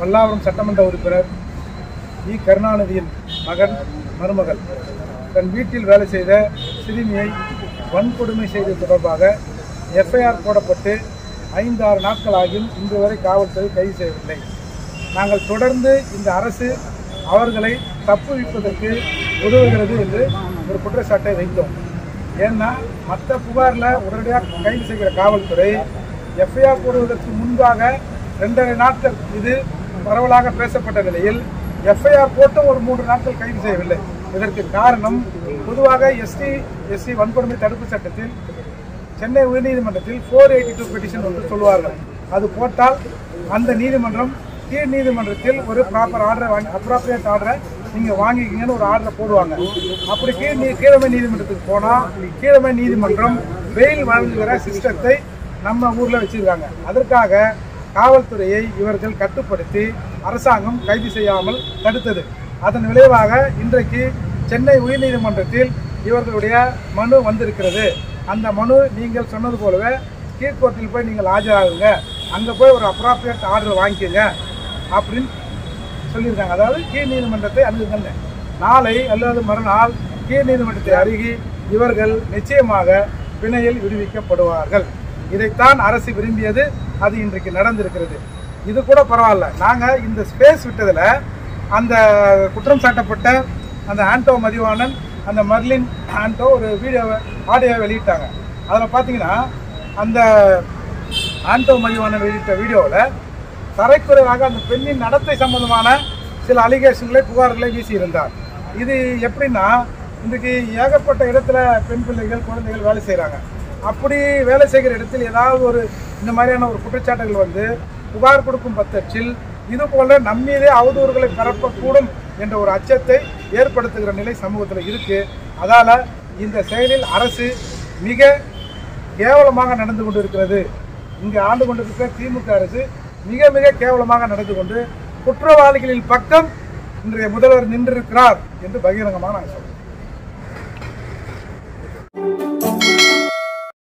பல்லாவரம் சட்டமன்ற உறுப்பினர் இ. கருணாநிதியின் மருமகள் தன் வீட்டில் வேலை செய்த சிறுமியை வன்கொடுமை செய்தது தொடர்பாக எஃப்ஐஆர் போடப்பட்டு 5-6 நாட்களாகியும் இன்று வரை காவல்துறை கைது செய்யவில்லை. நாங்கள் தொடர்ந்து இந்த அரசு அவர்களை தப்புவிப்பதற்கு உதவுகிறது என்று ஒரு குற்றச்சாட்டை வைத்தோம். ஏன்னா மற்ற புகாரில் உடனடியாக கைது செய்கிற காவல்துறை எஃப்ஐஆர் போடுவதற்கு முன்பாக 2.5 நாட்கள் இது பரவலாக பேசப்பட்ட நிலையில் எஃப்ஐஆர் போட்டு ஒரு 3 நாட்கள் கைது செய்யவில்லை. இதற்கு காரணம் பொதுவாக எஸ்சி வன்கொடுமை தடுப்பு சட்டத்தில் சென்னை உயர்நீதிமன்றத்தில் 482 பெட்டிஷன் ஒன்று சொல்லுவார்கள். அது போட்டால் அந்த நீதிமன்றம் கீழ் நீதிமன்றத்தில் ஒரு ப்ராப்பர் ஆர்டரை அப்ராப்ரியேட் ஆர்டரை நீங்கள் வாங்கிக்கிங்கன்னு ஒரு ஆர்டரை போடுவாங்க. அப்படி கீழமை நீதிமன்றத்துக்கு போனால் கீழமை நீதிமன்றம் பெயில் வழங்குகிற சிஸ்டத்தை நம்ம ஊரில் வச்சுருக்காங்க. அதற்காக காவல்துறையை இவர்கள் கட்டுப்படுத்தி அரசாங்கம் கைது செய்யாமல் தடுத்தது. அதன் விளைவாக இன்றைக்கு சென்னை உயர்நீதிமன்றத்தில் இவர்களுடைய மனு வந்திருக்கிறது. அந்த மனு நீங்கள் சொன்னது போலவே கீழ்கோர்ட்டில் போய் நீங்கள் ஆஜராகுங்க, அங்கே போய் ஒரு அப்ராப்ரியேட் ஆர்டர் வாங்கிக்கோங்க அப்படின்னு சொல்லியிருக்காங்க. அதாவது கீழ் நீதிமன்றத்தை அணுகுங்க. நாளை அல்லது மறுநாள் கீழ் நீதிமன்றத்தை அருகி இவர்கள் நிச்சயமாக பிணையில் விடுவிக்கப்படுவார்கள். இதைத்தான் அரசு விரும்பியது. அது இன்றைக்கு நடந்திருக்கிறது. இது கூட பரவாயில்ல. நாங்கள் இந்த ஸ்பேஸ் விட்டதில் அந்த குற்றம் சாட்டப்பட்ட அந்த ஆண்டோ மதிவாணன், அந்த மர்லின் ஆண்டோ ஒரு ஆடியோவை வெளியிட்டாங்க. அதில் பார்த்தீங்கன்னா அந்த ஆண்டோ மதிவாணன் வெளியிட்ட வீடியோவில் தரைக்குறைவாக அந்த பெண்ணின் நடத்தை சம்பந்தமான சில அலிகேஷன்களை புகார்களை வீசியிருந்தார். இது எப்படின்னா, இன்றைக்கு ஏகப்பட்ட இடத்துல பெண் பிள்ளைகள் குழந்தைகள் வேலை செய்கிறாங்க. அப்படி வேலை செய்கிற இடத்தில் ஏதாவது ஒரு இந்த மாதிரியான ஒரு குற்றச்சாட்டுகள் வந்து புகார் கொடுக்கும் பட்சத்தில் இது போல நம்மீதே அவதூறுகளை பரப்பக்கூடும் என்ற ஒரு அச்சத்தை ஏற்படுத்துகிற நிலை சமூகத்தில் இருக்குது. அதால் இந்த செயலில் அரசு மிக கேவலமாக நடந்து கொண்டு இருக்கிறது. இங்கே ஆண்டு கொண்டிருக்கிற திமுக அரசு மிக மிக கேவலமாக நடந்து கொண்டு குற்றவாளிகளின் பக்கம் இன்றைய முதல்வர் நின்றிருக்கிறார் என்று பகிரங்கமாக நாங்கள் சொல்கிறோம்.